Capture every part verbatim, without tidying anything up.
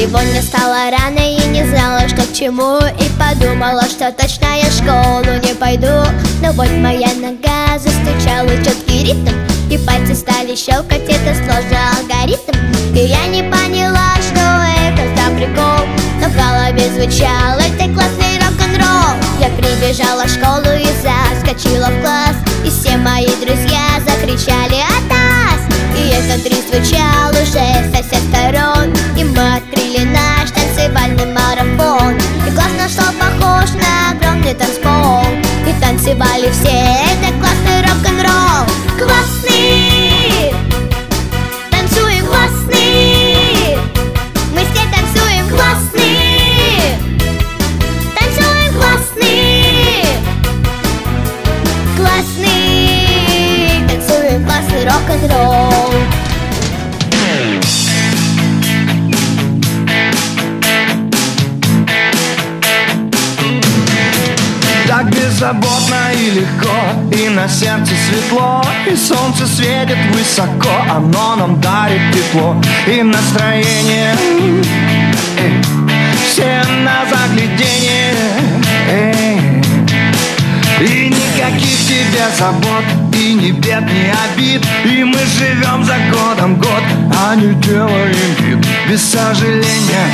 Сегодня встала рано и не знала, что к чему, и подумала, что точно я в школу не пойду. Но вот моя нога застучала четкий ритм, и пальцы стали щелкать, это сложный алгоритм. И я не поняла, что это за прикол, но в голове звучал: это классный рок-н-ролл. Я прибежала в школу и заскочила в класс, и все мои друзья закричали «Атас!». И этот ритм звучал уже со всех сторон, и мы открыли наш танцевальный марафон. И класс наш стал похож на огромный танцпол, и танцевали все, это классный рок-н-ролл. Классный! Танцуем классный! Мы все танцуем классный! Танцуем классный! Классный! Танцуем классный рок-н-ролл. Так беззаботно и легко, и на сердце светло, и солнце светит высоко, оно нам дарит тепло и настроение. Эй, все на загляденье. Эй, и никаких тебе забот, и ни бед, ни обид, и мы живем за годом год, а не делаем вид без сожаления.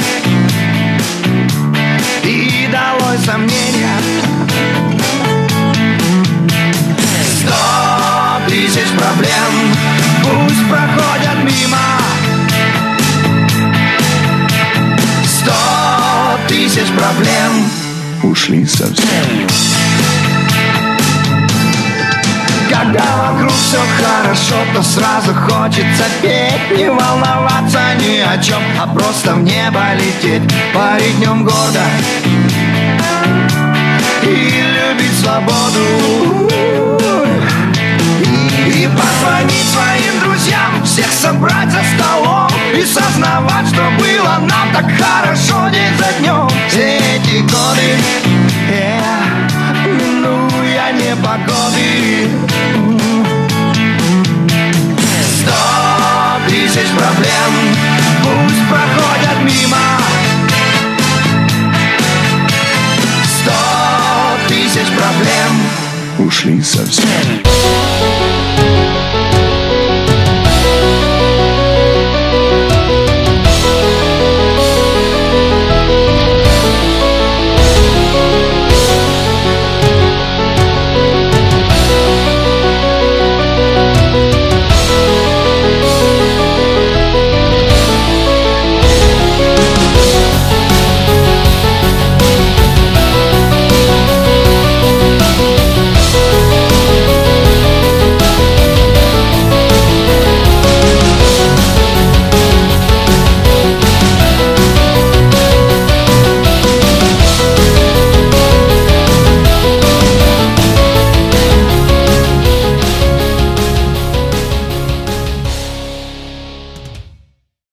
И долой сомнения. Сто тысяч проблем пусть проходят мимо. Сто тысяч проблем ушли совсем. Когда вокруг все хорошо, то сразу хочется петь, не волноваться ни о чем, а просто в небо лететь, парить днем гордо и любить свободу. И позвонить своим друзьям, всех собрать за столом и сознавать, что было нам так хорошо день за днем. Все эти годы, yeah, минуя непогоды. Сто тысяч проблем пусть проходят мимо. Сто тысяч проблем ушли совсем.